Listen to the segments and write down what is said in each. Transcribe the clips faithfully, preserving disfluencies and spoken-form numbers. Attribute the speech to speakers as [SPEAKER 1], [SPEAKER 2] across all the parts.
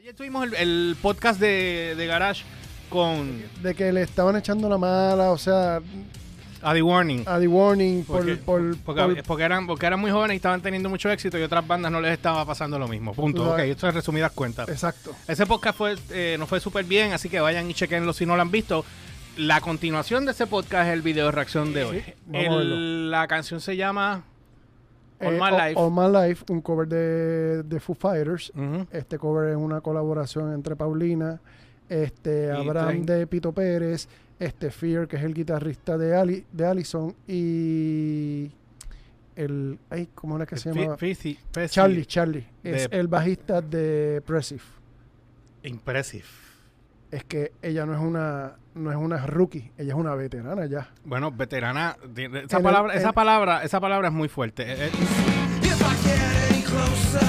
[SPEAKER 1] Ayer tuvimos el, el podcast de, de Garage con...
[SPEAKER 2] De que le estaban echando la mala, o sea...
[SPEAKER 1] A The Warning.
[SPEAKER 2] A The Warning por...
[SPEAKER 1] Porque,
[SPEAKER 2] por,
[SPEAKER 1] porque,
[SPEAKER 2] por,
[SPEAKER 1] porque, eran, porque eran muy jóvenes y estaban teniendo mucho éxito y otras bandas no les estaba pasando lo mismo. Punto.
[SPEAKER 2] Claro.
[SPEAKER 1] Ok, esto es resumidas cuentas.
[SPEAKER 2] Exacto.
[SPEAKER 1] Ese podcast fue, eh, nos fue súper bien, así que vayan y chequenlo si no lo han visto. La continuación de ese podcast es el video de reacción de hoy.
[SPEAKER 2] Sí, vamos a verlo.
[SPEAKER 1] El, la canción se llama... All
[SPEAKER 2] Eh,
[SPEAKER 1] My
[SPEAKER 2] All-
[SPEAKER 1] Life.
[SPEAKER 2] All My Life, un cover de, de Foo Fighters.
[SPEAKER 1] Uh-huh.
[SPEAKER 2] Este cover es una colaboración entre Paulina, este
[SPEAKER 1] Y
[SPEAKER 2] Abraham
[SPEAKER 1] Trent.
[SPEAKER 2] de Pito Pérez, este Fear, que es el guitarrista de Ali, de Allison, y el... Ay, ¿cómo era que se
[SPEAKER 1] Fi-
[SPEAKER 2] llamaba?
[SPEAKER 1] Fizzy- Fizzy-
[SPEAKER 2] Charlie, Charlie. Es
[SPEAKER 1] de-
[SPEAKER 2] el bajista de Pressive.
[SPEAKER 1] Impressive.
[SPEAKER 2] Es que ella no es una no es una rookie, ella es una veterana ya.
[SPEAKER 1] Bueno, veterana, de- de- esa
[SPEAKER 2] En el-
[SPEAKER 1] palabra, esa
[SPEAKER 2] en-
[SPEAKER 1] palabra, esa palabra es muy fuerte. Eh, eh,
[SPEAKER 3] If I get any closer,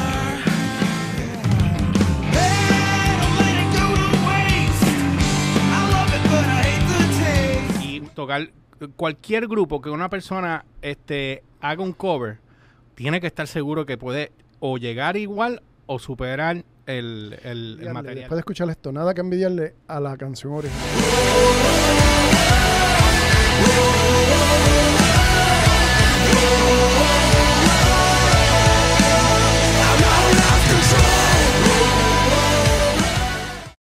[SPEAKER 3] hey, don't let it go to waste. I love it, but I hate the taste.
[SPEAKER 1] y tocar cualquier grupo que una persona este haga un cover, tiene que estar seguro que puede o llegar igual o superar el, el, el
[SPEAKER 2] Envidiarle,
[SPEAKER 1] material.
[SPEAKER 2] Después de escuchar esto, nada que envidiarle a la canción original.